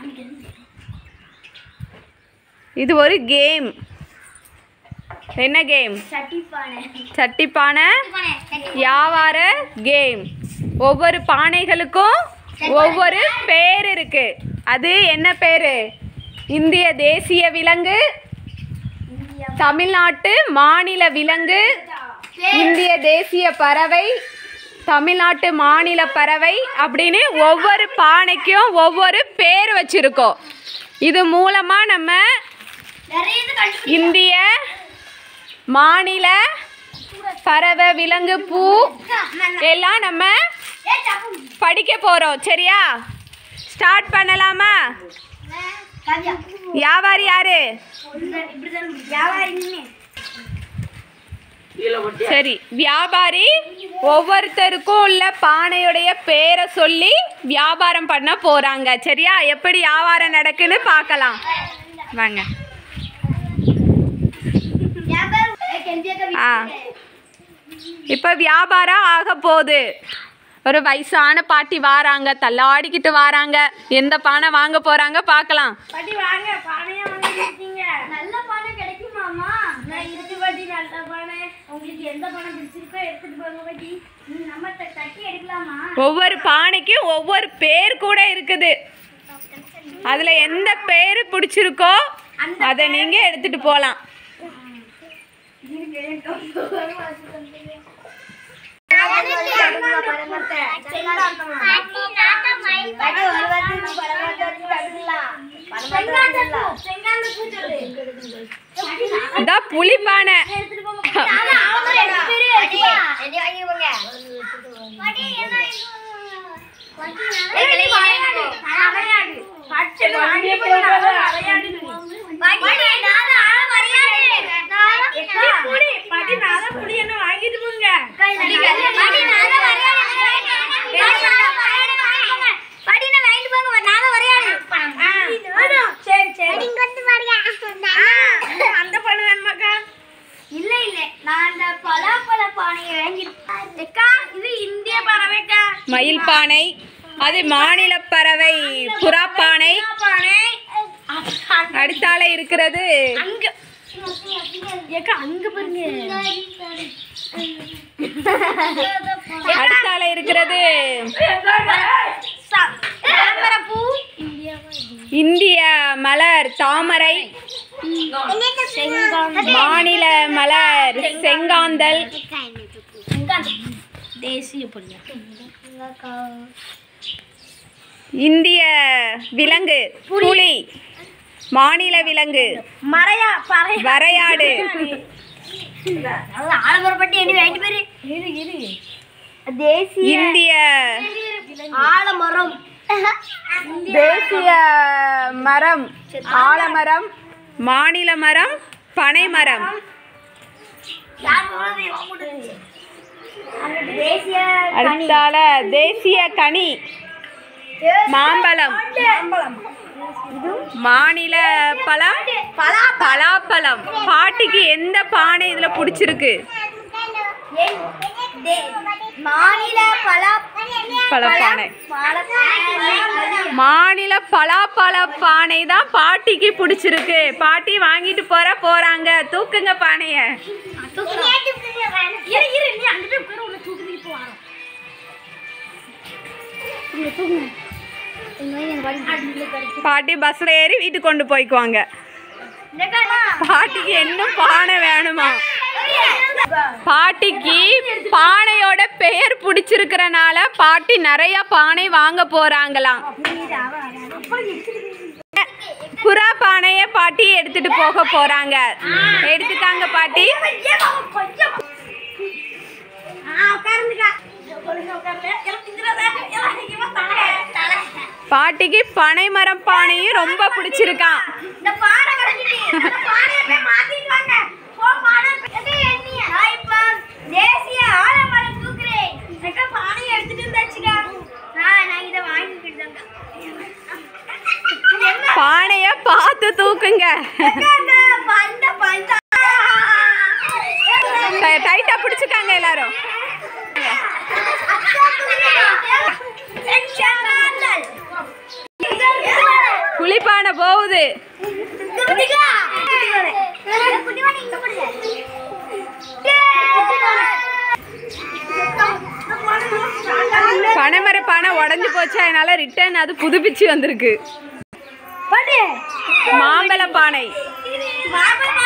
இது ஒரு கேம். என்ன கேம்? சட்டி பானை வியாபார கேம். ஒவ்வொரு பானைகளுக்கும் ஒவ்வொரு பேர் இருக்கு. அது என்ன பேரு? இந்திய தேசிய விலங்கு, தமிழ்நாட்டு மாநில விலங்கு, இந்திய தேசிய பறவை, தமிழ்நாட்டு மாநில பறவை அப்படின்னு ஒவ்வொரு பானைக்கும் ஒவ்வொரு பேர் வச்சிருக்கோம். இது மூலமா நம்ம இந்திய மாநில பறவை, விலங்கு, பூ எல்லாம் நம்ம படிக்க போறோம். சரியா? ஸ்டார்ட் பண்ணலாமா? வியாபாரி யாரு? சரி, வியாபாரி ஒவ்வொருத்தருக்கும் உள்ள பானையுடைய பேரை சொல்லி வியாபாரம் பண்ண போறாங்க. சரியா? எப்படி வியாபாரம் நடக்குன்னு பார்க்கலாம் வாங்க. இப்ப வியாபாரம் ஆக போகுது. ஒரு வயசான பாட்டி வாராங்க, தள்ளாடிக்கிட்டு வாராங்க. எந்த பானை வாங்க போறாங்க பார்க்கலாம். பாட்டி வாங்க, பானையா வாங்கிட்டீங்க. நல்ல பானை கிடைக்குமாமா? நான் இருக்கு பாட்டி, நல்ல பானை. உங்களுக்கு எந்த பானை பிடிச்சிருக்கோ எடுத்துட்டு போங்க பாட்டி. நம்ம தட்டி எடுக்கலாமா? ஒவ்வொரு பானைக்கும் ஒவ்வொரு பேர் கூட இருக்குது. அதுல எந்த பேர் பிடிச்சிருக்கோ அதை நீங்க எடுத்துட்டு போலாம். புளிப்பானை மயில் பானை, அது மாநில பறவை புறா பானை. அடுத்தால இருக்கிறது அடுத்தால இருக்கிறது இந்திய மலர் தாமரை, மாநில மலர் செங்காந்தல், தேசிய இந்திய விலங்கு புலி, மாநில விலங்கு வரையாடு, இந்திய ஆலமரம், தேசிய மரம் ஆலமரம், மாநில மரம் பனைமரம், அடுத்தால தேசிய கனி மாம்பழம், மாநில பழம் பலாப்பழம். பாட்டிக்கு எந்த பானை இதுல பிடிச்சிருக்கு? மாநில பழப்பானை, மாநில பலாப்பழ பானை தான் பாட்டிக்கு பிடிச்சிருக்கு. பாட்டி வாங்கிட்டு போறாங்க. தூக்குங்க பானைய. பாட்டி பஸ்ல ஏறி வீட்டுக்கு கொண்டு போய்க்குவாங்க. பாட்டிக்கு இன்னும் பானை வேணுமா? பாட்டிக்கு பானையோட பெயர் பிடிச்சிருக்கிறனால பாட்டி நிறைய பானை வாங்க போறாங்களாம். புறா பானைய பாட்டி எடுத்துட்டு போக போறாங்க. எடுத்துக்காங்க பாட்டி. பாட்டிக்கு பனைமரம் பானையும் ரொம்ப பிடிச்சிருக்கான். பானைய பார்த்து தூக்குங்க. டைட்டா பிடிச்சுக்காங்க எல்லாரும். குழிப்பானை போகுது. பனைமர பானை உடஞ்சி போச்சு, அதனால ரிட்டர்ன் அது புதுப்பிச்சு வந்திருக்கு. மாம்பழ பானை.